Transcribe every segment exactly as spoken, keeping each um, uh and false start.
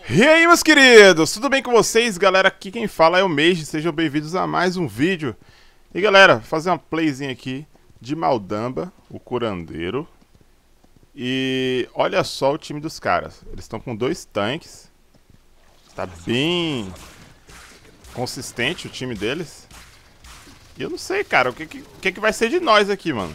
E aí, meus queridos, tudo bem com vocês? Galera, aqui quem fala é o Mage, sejam bem-vindos a mais um vídeo. E galera, vou fazer uma playzinha aqui de Maldamba, o curandeiro. E olha só o time dos caras, eles estão com dois tanques. Tá bem consistente o time deles. E eu não sei, cara, o que, que, que, que vai ser de nós aqui, mano.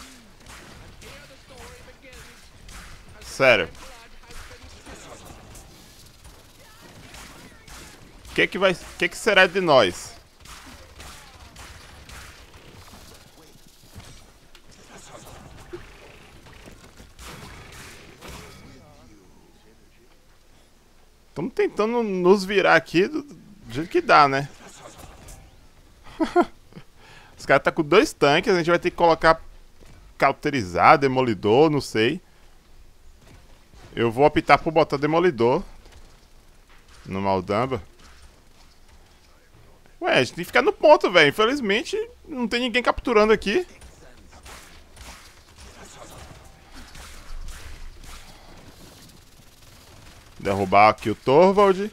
Sério. O que que vai, que que será de nós? Estamos tentando nos virar aqui do, do jeito que dá, né? Os caras tá com dois tanques, a gente vai ter que colocar cauterizar, demolidor, não sei. Eu vou optar por botar demolidor no Maldamba. Ué, a gente tem que ficar no ponto, velho. Infelizmente, não tem ninguém capturando aqui. Derrubar aqui o Torvald.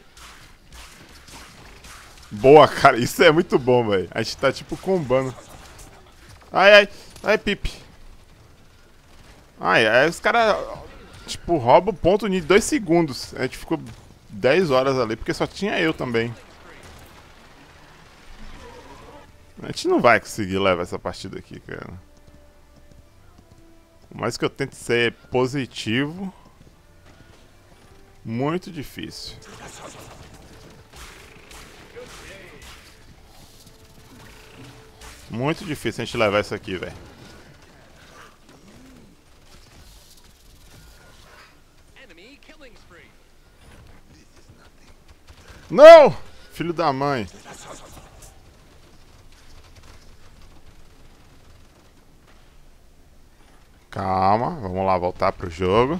Boa, cara. Isso é muito bom, velho. A gente tá, tipo, combando. Ai, ai. Ai, Pipe. Ai, aí os caras, tipo, roubam o ponto em dois segundos. A gente ficou dez horas ali, porque só tinha eu também. A gente não vai conseguir levar essa partida aqui, cara. Por mais que eu tente ser positivo, muito difícil. Muito difícil a gente levar isso aqui, velho. Não! Filho da mãe. Calma, vamos lá voltar pro jogo.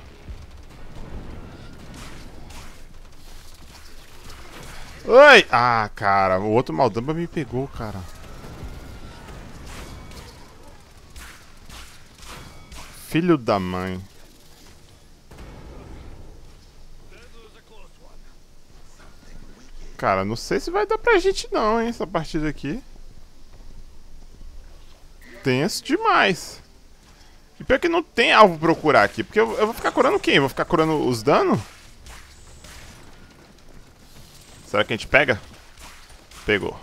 Oi! Ah, cara, o outro Maldamba me pegou, cara. Filho da mãe. Cara, não sei se vai dar pra gente não, hein, essa partida aqui. Tenso demais. E pior que não tem alvo pra eu curar aqui, porque eu, eu vou ficar curando quem? Eu vou ficar curando os danos? Será que a gente pega? Pegou.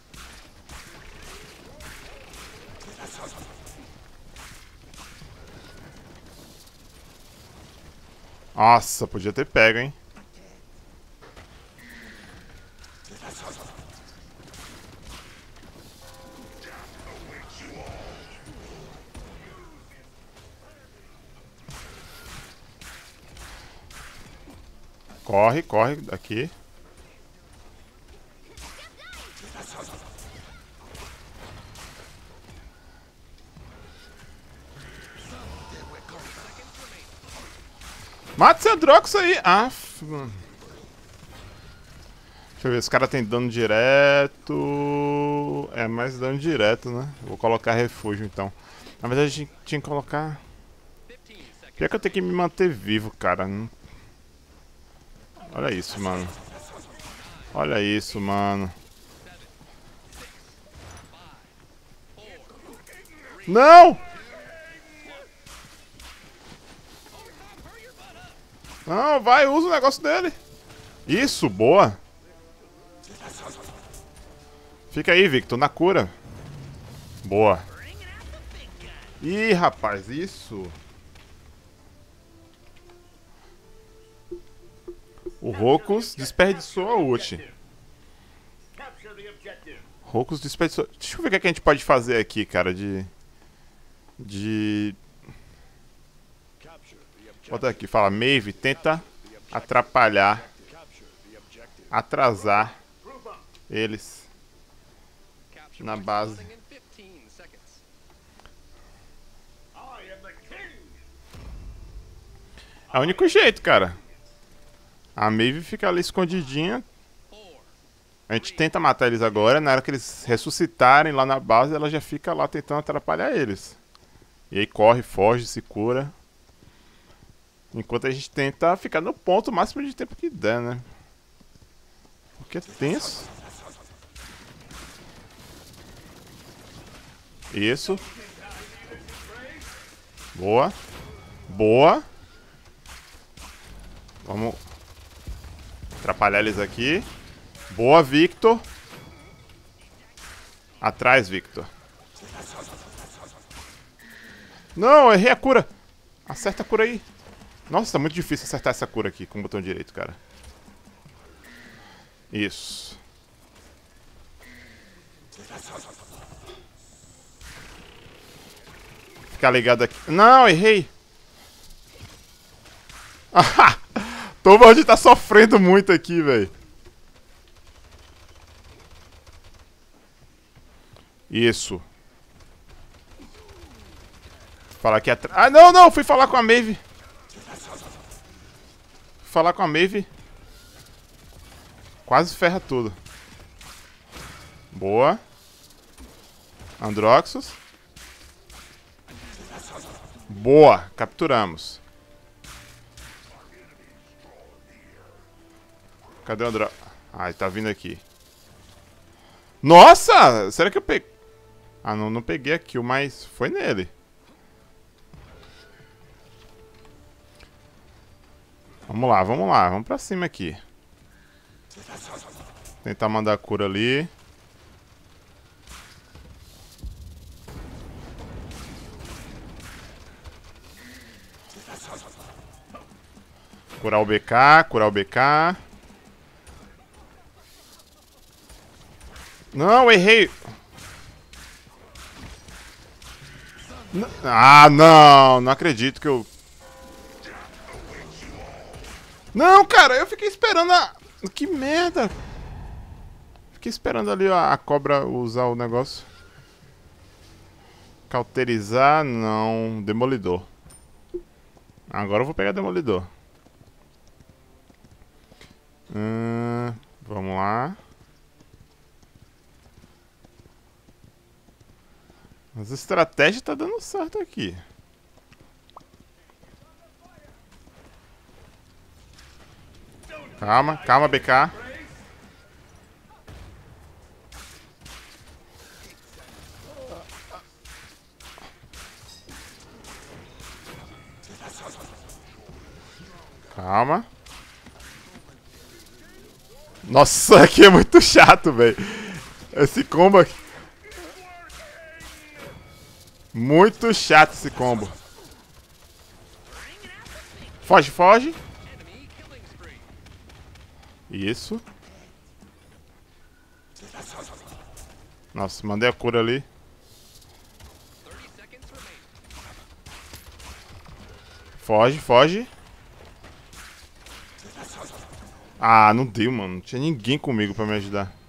Nossa, podia ter pego, hein? Corre, corre daqui. Mata esse Androx aí! Aff, mano. Deixa eu ver, os caras tem dano direto. É, mais dano direto, né? Vou colocar refúgio então. Na verdade a gente tinha que colocar. Pior que eu tenho que me manter vivo, cara. Olha isso, mano. Olha isso, mano. Não! Não, vai, usa o negócio dele. Isso, boa. Fica aí, Victor, na cura. Boa. Ih, rapaz, isso. O Rocus desperdiçou a ult. Rocus desperdiçou. Deixa eu ver o que, é que a gente pode fazer aqui, cara, de... De... Bota aqui, fala, Maeve, tenta atrapalhar, atrasar eles na base. É o único jeito, cara. A Maeve fica ali escondidinha. A gente tenta matar eles agora. Na hora que eles ressuscitarem lá na base, ela já fica lá tentando atrapalhar eles. E aí corre, foge, se cura. Enquanto a gente tenta ficar no ponto o máximo de tempo que der, né? Porque é tenso. Isso. Boa. Boa. Vamos atrapalhar eles aqui. Boa, Victor. Atrás, Victor. Não, errei a cura. Acerta a cura aí. Nossa, tá muito difícil acertar essa cura aqui com o botão direito, cara. Isso. Ficar ligado aqui. Não, errei. Tobald tá sofrendo muito aqui, velho. Isso. Falar aqui atrás. Ah, não, não. Fui falar com a Maeve. Fui falar com a Maeve. Quase ferra tudo. Boa. Androxus. Boa. Capturamos. Cadê o Androxus? Ah, ele tá vindo aqui. Nossa! Será que eu peguei? Ah, não, não peguei a kill, mas foi nele. Vamos lá, vamos lá. Vamos pra cima aqui. Tentar mandar a cura ali. Curar o B K, curar o B K. Não, errei. N ah, não. Não acredito que eu... Não, cara, eu fiquei esperando a... Que merda. Fiquei esperando ali a, a cobra usar o negócio. Cauterizar, não. Demolidor. Agora eu vou pegar Demolidor. Hum, vamos lá. As estratégias tá dando certo aqui. Calma, calma, B K. Calma. Nossa, aqui é muito chato, velho. Esse combo aqui. Muito chato esse combo. Foge, foge. Isso. Nossa, mandei a cura ali. Foge, foge. Ah, não deu, mano. Não tinha ninguém comigo pra me ajudar. Não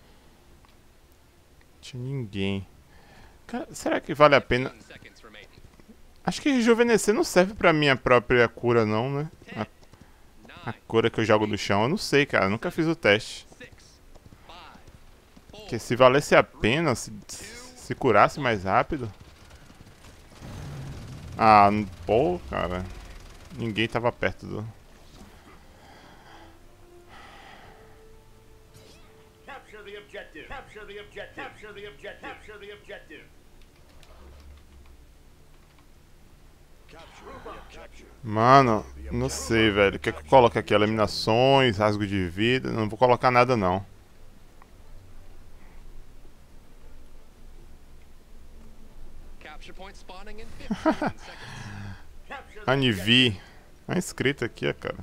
tinha ninguém. Cara, será que vale a pena? Acho que rejuvenescer não serve pra minha própria cura, não, né? A, a cura que eu jogo no chão, eu não sei, cara. Eu nunca fiz o teste. Porque se valesse a pena, se, se curasse mais rápido. Ah, pô, cara. Ninguém tava perto do... Capture the objective. Capture the objective. Capture the objective. Capture the objective. Mano, não sei, velho. Quer que eu coloque aqui? Eliminações, rasgo de vida. Não vou colocar nada, não. Anivi. Tá escrito aqui, ó, cara.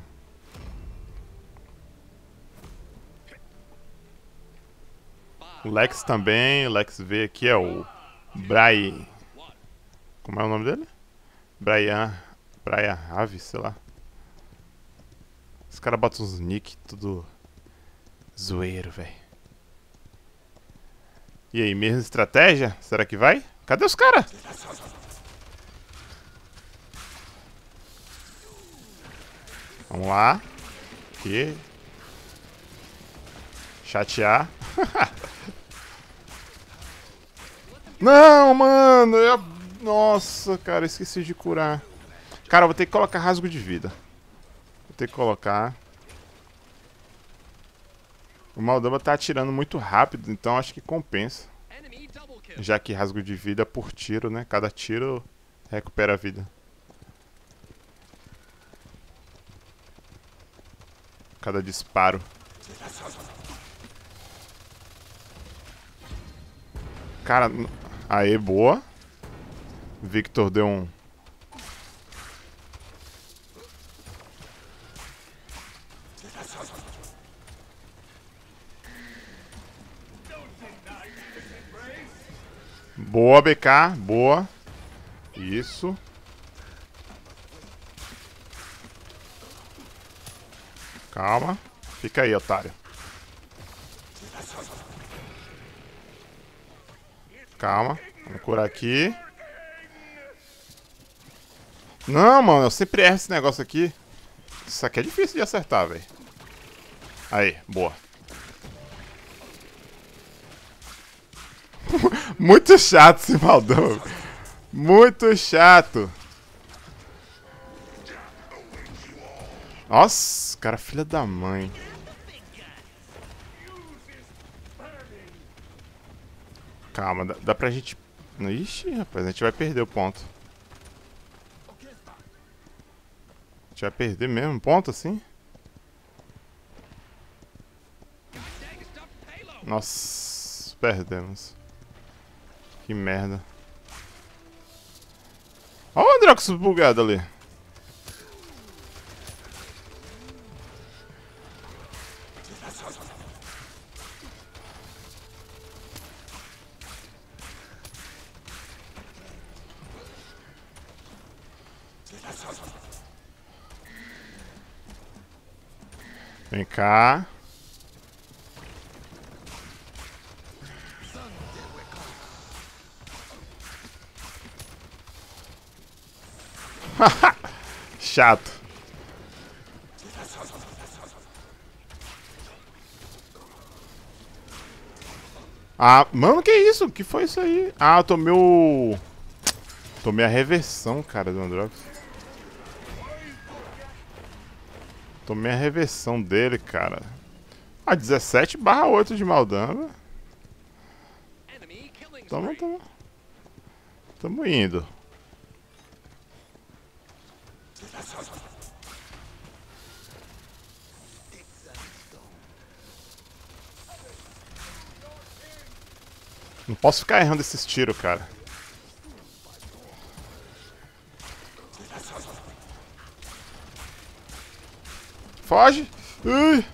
O Lex também. O Lex V aqui é o Bray. Como é o nome dele? Brian. Brian Ave, sei lá. Os caras botam uns nick tudo zoeiro, velho. E aí, mesma estratégia? Será que vai? Cadê os caras? Vamos lá. Aqui. Chatear. Não, mano. Eu... Nossa, cara, esqueci de curar. Cara, eu vou ter que colocar rasgo de vida. Vou ter que colocar. O Maldamba tá atirando muito rápido, então acho que compensa. Já que rasgo de vida por tiro, né? Cada tiro recupera a vida. Cada disparo. Cara, aê, boa. Victor deu um... Boa, B K, boa. Isso. Calma. Fica aí, otário. Calma. Vamos curar aqui. Não, mano, eu sempre erro esse negócio aqui. Isso aqui é difícil de acertar, velho. Aí, boa. Muito chato esse Maldão. Muito chato. Nossa, cara, filha da mãe. Calma, dá, dá pra gente... Ixi, rapaz, a gente vai perder o ponto. A gente vai perder mesmo ponto assim? Nossa, perdemos. Que merda. Olha o Androx bugado ali. Vem cá. Chato. Ah, mano, que isso? Que foi isso aí? Ah, eu tomei o... Tomei a reversão, cara, do Androx. Tomei a reversão dele, cara. Ah, dezessete barra oito de Maldamba. Tamo, tamo. Tamo indo. Não posso ficar errando esses tiros, cara. Foge! Ui.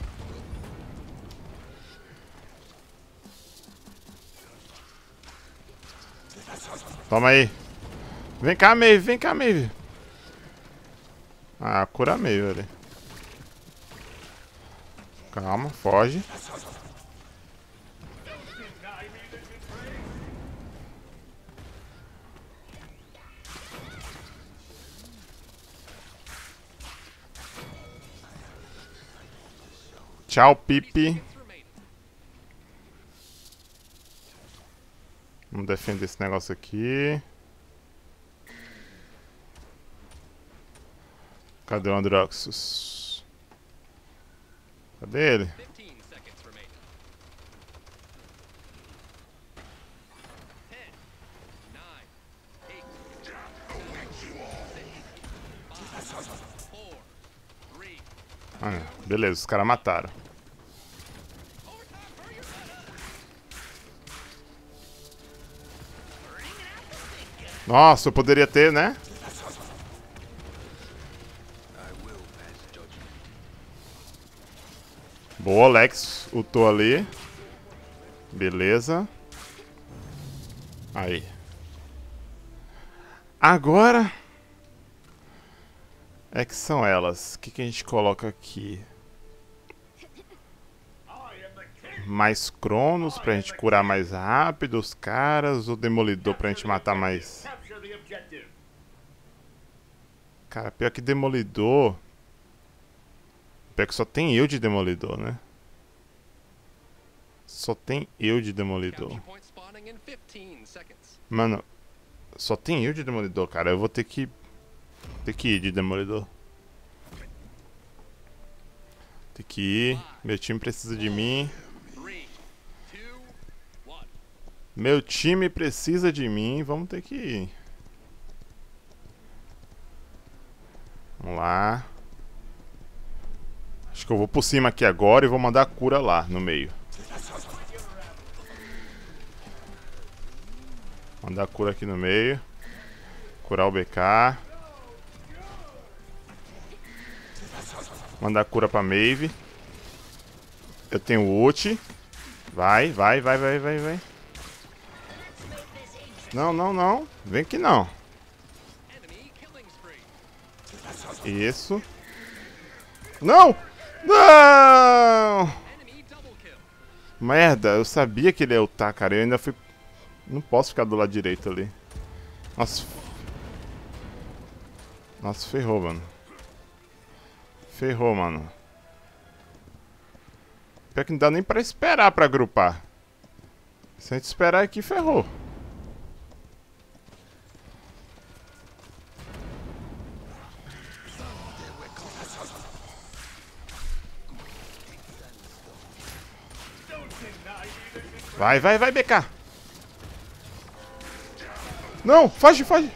Toma aí. Vem cá, Maeve, vem cá, Maeve. Ah, cura meio ali. Calma, foge. Tchau, Pipi. Vamos defender esse negócio aqui. Cadê o Androxus? Cadê ele? Ah, beleza, os caras mataram. Nossa, eu poderia ter, né? Boa, Alex. Ultou ali. Beleza. Aí. Agora... É que são elas. O que, que a gente coloca aqui? Mais Cronos pra gente curar mais rápido os caras. Ou Demolidor pra gente matar mais... Cara, pior que Demolidor... Pior que só tem eu de Demolidor, né? Só tem eu de Demolidor. Mano, só tem eu de Demolidor, cara. Eu vou ter que... Ter que ir de Demolidor. Ter que ir. Meu time precisa de mim. Meu time precisa de mim. Vamos ter que ir. Vamos lá. Acho que eu vou por cima aqui agora e vou mandar a cura lá no meio. Mandar a cura aqui no meio. Curar o B K. Mandar a cura pra Maeve. Eu tenho ult. Vai, vai, vai, vai, vai, vai. Não, não, não. Vem aqui não. Isso. Não! Não! Merda, eu sabia que ele ia ultar, cara. Eu ainda fui... Não posso ficar do lado direito ali. Nossa. Nossa, ferrou, mano. Ferrou, mano. Pior que não dá nem pra esperar pra agrupar. Se a gente esperar aqui, ferrou. Vai, vai, vai, B K. Não, foge, foge.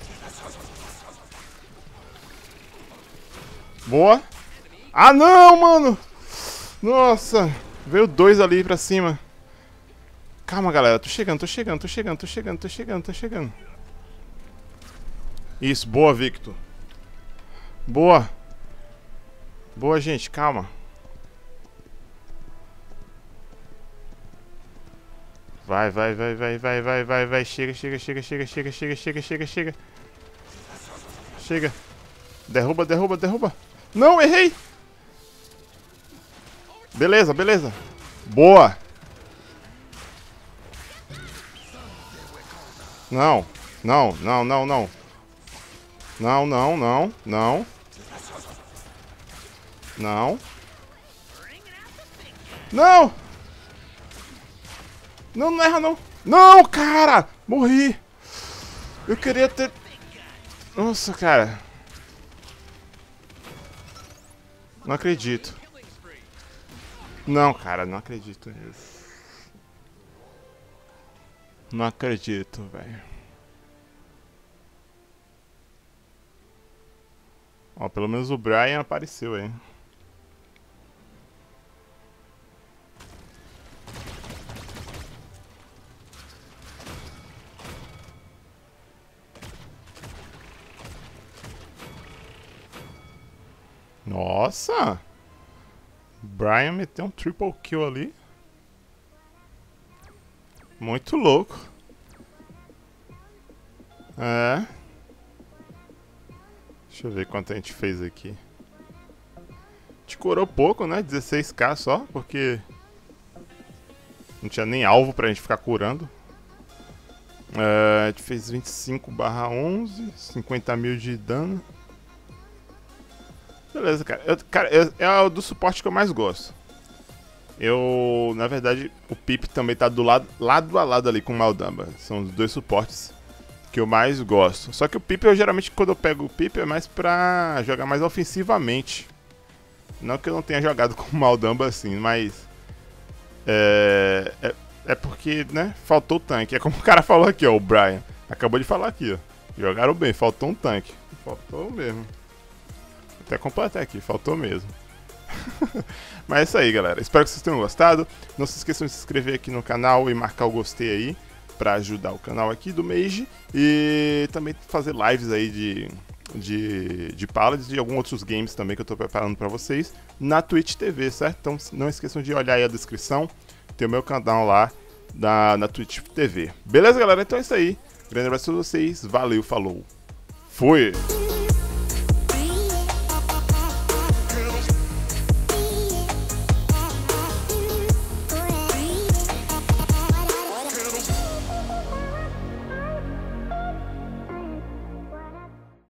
Boa. Ah, não, mano. Nossa. Veio dois ali pra cima. Calma, galera. Tô chegando, tô chegando, tô chegando, tô chegando, tô chegando, tô chegando. Isso, boa, Victor. Boa. Boa, gente, calma. Vai, vai, vai, vai, vai, vai, vai, vai. Chega, chega, chega, chega, chega, chega, chega, chega, chega. Chega. Derruba, derruba, derruba. Não, errei. Beleza, beleza. Boa. Não, não, não, não, não. Não, não, não, não. Não. Não! Não, não erra não. Não, cara! Morri. Eu queria ter... Nossa, cara. Não acredito. Não, cara, não acredito nisso. Não acredito, velho. Ó, pelo menos o Brian apareceu aí. Nossa! Brian meteu um triple kill ali. Muito louco. É. Deixa eu ver quanto a gente fez aqui. A gente curou pouco, né? dezesseis k só, porque não tinha nem alvo pra gente ficar curando. É, a gente fez vinte e cinco barra onze, cinquenta mil de dano. Beleza, cara. Eu, cara, eu, é o do suporte que eu mais gosto. Eu, na verdade, o Pip também tá do lado, lado a lado ali com o Maldamba. São os dois suportes que eu mais gosto. Só que o Pip, eu geralmente, quando eu pego o Pip, é mais pra jogar mais ofensivamente. Não que eu não tenha jogado com o Maldamba assim, mas... É, é, é porque, né, faltou o tanque. É como o cara falou aqui, ó, o Brian. Acabou de falar aqui, ó. Jogaram bem, faltou um tanque. Faltou mesmo. Até completar aqui, faltou mesmo. Mas é isso aí, galera. Espero que vocês tenham gostado. Não se esqueçam de se inscrever aqui no canal e marcar o gostei aí, pra ajudar o canal aqui do Mage. E também fazer lives aí de, de, de Paladins e de alguns outros games também que eu tô preparando pra vocês na Twitch T V, certo? Então não esqueçam de olhar aí a descrição. Tem o meu canal lá na, na Twitch T V. Beleza, galera? Então é isso aí. Grande abraço pra vocês. Valeu, falou. Fui!